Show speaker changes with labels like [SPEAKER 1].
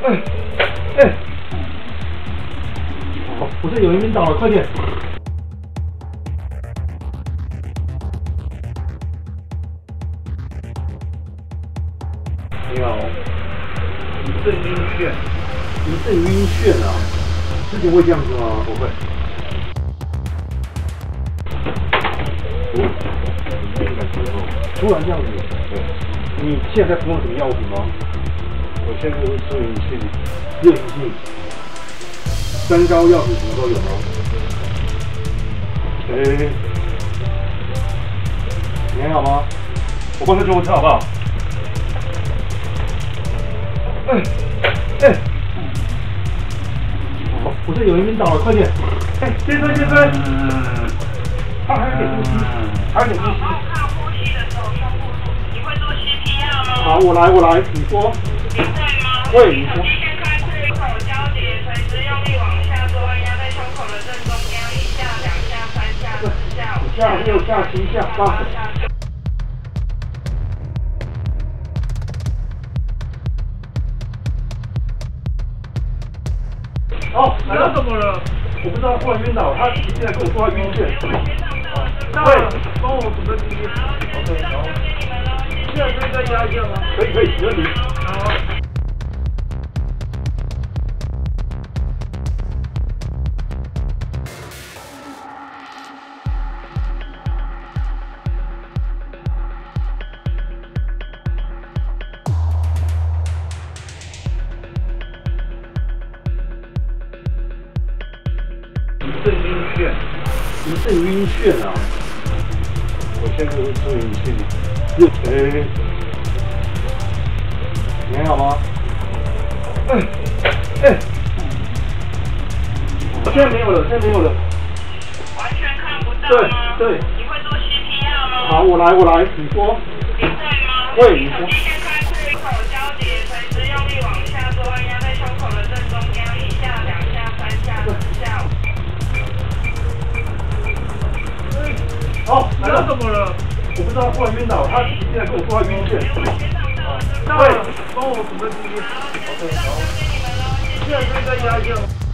[SPEAKER 1] 不是有人晕倒了，快点！你好，一阵晕眩，一阵晕眩啊！之前会这样子吗？不会。敏感之后，突然这样子。对。你现在在服用什么药品吗？我现在是吃银杏，热银杏。三高药品什么都有吗？你还好吗？我帮你救护车好不好？不是有人晕倒了，快点！先生，他还有点呼吸，还有点呼吸。
[SPEAKER 2] 看呼吸的时候，胸部你会做 CPR 吗？
[SPEAKER 1] 好，我来，你说。
[SPEAKER 2] 你在吗？
[SPEAKER 1] 会，你说。
[SPEAKER 2] 先开吹口交叠，垂直用力往下做，按压在胸口的正中央，1下、2下、3下、4下、5下、
[SPEAKER 1] 6下、7下、8下。哦，来了，怎么了？我不知道，忽然晕倒，他现在跟我说他晕眩。对，帮我准备滴滴。OK， 好。现在可以再压一下吗？可以，没问题。好。一阵晕眩啊！我现在是吃银杏，你还好吗？现在没有了，
[SPEAKER 2] 完全看不到吗？
[SPEAKER 1] 对。
[SPEAKER 2] 你会做 CPR 吗？
[SPEAKER 1] 好，我来，你说。
[SPEAKER 2] 你在吗？
[SPEAKER 1] 会，你说。
[SPEAKER 2] 先开吹口交叠，垂直用力往下做，按压在胸口的正中央，1下、2下、3下、4下。
[SPEAKER 1] 哦，来了，怎么了？我不知道，忽然晕倒，他现在跟我说他晕眩。对，帮我准备滴滴。OK， 好。现在可以再压一下吗？